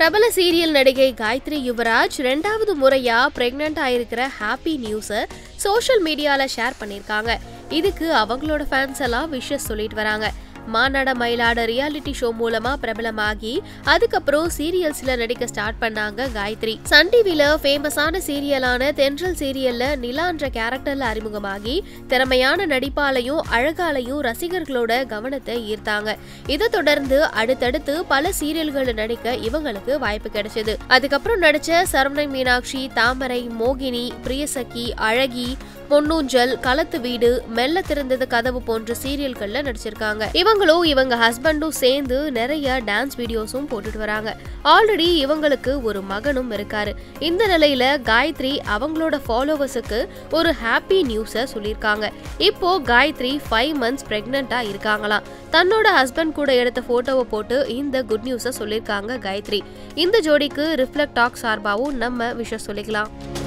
பிரபல சீரியல் நடிகை காயத்ரி யுவராஜ் 2வது முறையா பிரெக்னன்ட் ஆயிருக்கிற ஹாப்பி நியூஸை சோஷியல் மீடியால ஷேர் பண்ணிருக்காங்க. இதுக்கு அவங்களோட ஃபேன்ஸ் எல்லாம் விஷஸ் சொல்லிட்டு வராங்க. மனாadamayilaada ரியாலிட்டி ஷோ மூலமா பிரபலமாகி அதுக்கப்புறம் சீரியல்ஸ்ல நடிக்க ஸ்டார்ட் பண்ணாங்க காயத்ரி. சன் டிவில ஃபேமஸான சீரியலான தென்றல் சீரியல்ல நிலான்ற கேரக்டர்ல அறிமுகமாகி திறமையான நடிப்பாலையும் அழகாலையும் ரசிகர்களோட கவனத்தை ஈர்த்தாங்க. இதை தொடர்ந்து அடுத்தடுத்து பல சீரியல்கள் நடிக்க இவங்களுக்கு வாய்ப்பு கிடைச்சது. அதுக்கப்புறம் நடிச்ச சரவணன் மீனாட்சி, தாமரை, மோகினி, பிரியசகி, அழகி, பொன்னூஞ்சல், களத்து வீடு, மெல்ல திறந்தது கதவு போன்ற சீரியல்கள்ல நடிச்சிருக்காங்க. இவங்களும் இவங்க ஹஸ்பண்டும் சேர்ந்து நிறைய டான்ஸ் வீடியோஸும் போட்டுட்டு வராங்க. ஆல்ரெடி இவங்களுக்கு ஒரு மகனும் இருக்காரு. இந்த நிலையில காயத்ரி அவங்களோட ஃபாலோவர்ஸுக்கு ஒரு ஹாப்பி நியூஸை சொல்லியிருக்காங்க. இப்போ காயத்ரி 5 months பிரெக்னண்டா இருக்காங்களாம். தன்னோட ஹஸ்பண்ட் கூட எடுத்த போட்டோவை போட்டு இந்த குட் நியூஸை சொல்லியிருக்காங்க காயத்ரி. இந்த ஜோடிக்கு ரிஃப்ளெக்ட் டாக் சார்பாவும் நம்ம விஷயம் சொல்லிக்கலாம்.